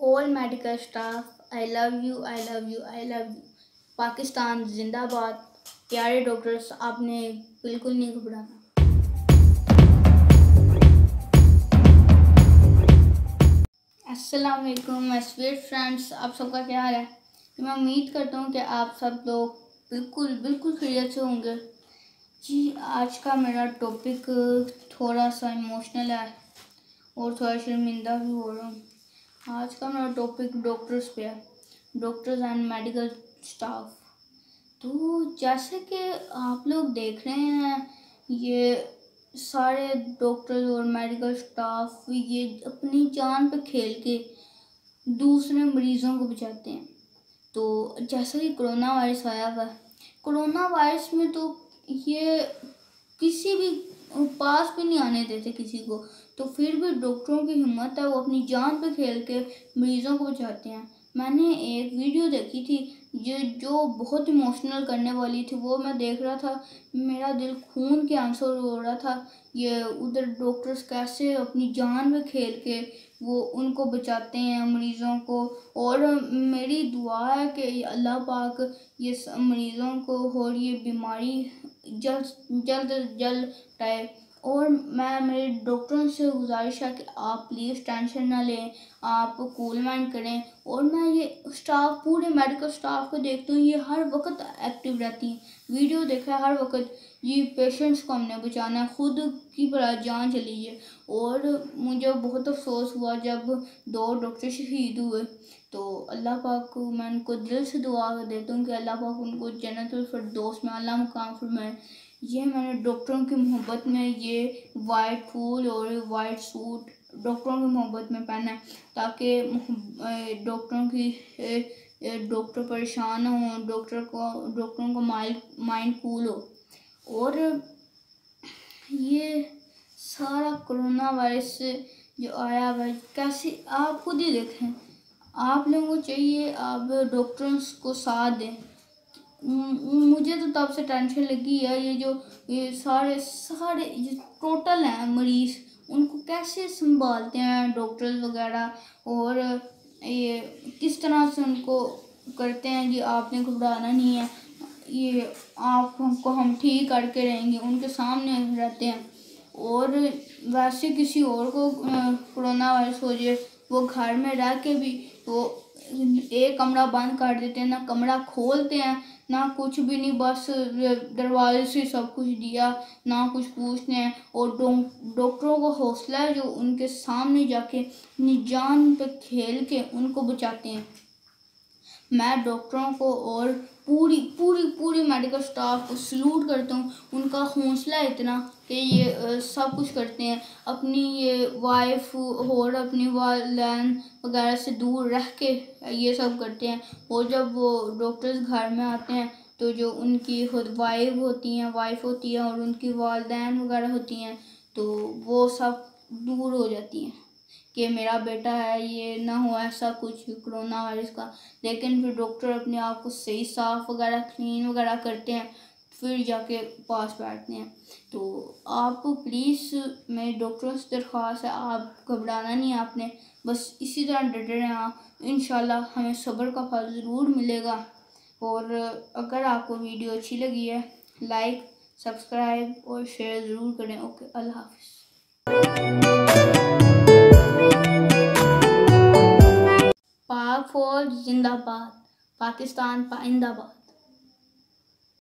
All medical staff, I love you, I love you, I love you. Pakistan जिंदाबाद। प्यारे doctors, आपने बिल्कुल नहीं घबराना। अस्सलाम वालेकुम माय स्वीट फ्रेंड्स, आप सबका क्या हाल है? मैं उम्मीद करता हूँ कि आप सब लोग बिल्कुल बिल्कुल खैरियत से होंगे। जी, आज का मेरा टॉपिक थोड़ा सा इमोशनल है और थोड़ा शर्मिंदा भी हो रहा हूँ। आज का मेरा टॉपिक डॉक्टर्स पे है, डॉक्टर्स एंड मेडिकल स्टाफ। तो जैसे कि आप लोग देख रहे हैं, ये सारे डॉक्टर्स और मेडिकल स्टाफ ये अपनी जान पे खेल के दूसरे मरीज़ों को बचाते हैं। तो जैसे कि कोरोना वायरस आया हुआ है, कोरोना वायरस में तो ये किसी भी पास भी नहीं आने देते किसी को, तो फिर भी डॉक्टरों की हिम्मत है, वो अपनी जान पे खेल के मरीज़ों को बचाते हैं। मैंने एक वीडियो देखी थी जो बहुत इमोशनल करने वाली थी। वो मैं देख रहा था, मेरा दिल खून के आंसू हो रहा था। ये उधर डॉक्टर्स कैसे अपनी जान में खेल के वो उनको बचाते हैं मरीज़ों को। और मेरी दुआ है कि अल्लाह पाक ये मरीज़ों को और ये बीमारी जल्द हटाए। और मैं मेरे डॉक्टरों से गुजारिश है कि आप प्लीज़ टेंशन ना लें, आप कूल माइंड करें। और मैं ये स्टाफ, पूरे मेडिकल स्टाफ को देखती हूँ, ये हर वक्त एक्टिव रहती हैं, वीडियो देखा है हर वक्त। ये पेशेंट्स को हमने बचाना है, खुद की जान चली है। और मुझे बहुत अफसोस हुआ जब 2 डॉक्टर शहीद हुए। तो अल्लाह पाक को मैं उनको दिल से दुआ देता हूँ कि अल्लाह पाक उनको जन्नतुल फिरदौस में आला मुकाम फरमाए। ये मैंने डॉक्टरों की मोहब्बत में ये वाइट फूल और वाइट सूट डॉक्टरों की मोहब्बत में पहना है, ताकि डॉक्टर परेशान हो, डॉक्टरों को माइंड कूल हो। और ये सारा कोरोना वायरस जो आया हुआ है, कैसे आप खुद ही देखें, आप लोगों को चाहिए आप डॉक्टर्स को साथ दें। मुझे तो तब से टेंशन लगी है, ये सारे ये टोटल हैं मरीज़, उनको कैसे संभालते हैं डॉक्टर्स वगैरह, और ये किस तरह से उनको करते हैं कि आपने घबराना नहीं है, ये आपको हम ठीक करके रहेंगे, उनके सामने रहते हैं। और वैसे किसी और को कोरोना वायरस हो जाए, वो घर में रह के भी वो एक कमरा बंद कर देते हैं, ना कमरा खोलते हैं, ना कुछ भी नहीं, बस दरवाजे से सब कुछ दिया, ना कुछ पूछते हैं। और डॉक्टरों को हौसला है जो उनके सामने जाके अपनी जान पे खेल के उनको बचाते हैं। मैं डॉक्टरों को और पूरी मेडिकल स्टाफ को सल्यूट करता हूँ। उनका हौसला इतना कि ये सब कुछ करते हैं, अपनी ये वाइफ और अपनी वालिदैन वगैरह से दूर रह के ये सब करते हैं। और जब वो डॉक्टर्स घर में आते हैं तो जो उनकी वाइफ होती है और उनकी वालिदैन वगैरह होती हैं, तो वो सब दूर हो जाती हैं कि मेरा बेटा है, ये ना हो ऐसा कुछ कोरोना वायरस का। लेकिन फिर डॉक्टर अपने आप को सही साफ़ वगैरह क्लीन वगैरह करते हैं, फिर जाके पास बैठते हैं। तो आप प्लीज़, मेरे डॉक्टरों से दरख्वास्त है, आप घबराना नहीं, आपने बस इसी तरह डटे रहें आप। इंशाल्लाह हमें सब्र का फल ज़रूर मिलेगा। और अगर आपको वीडियो अच्छी लगी है, लाइक, सब्सक्राइब और शेयर ज़रूर करें। ओके, अल्लाह हाफिज़। पाक फौज जिंदाबाद, पाकिस्तान पाइंदाबाद।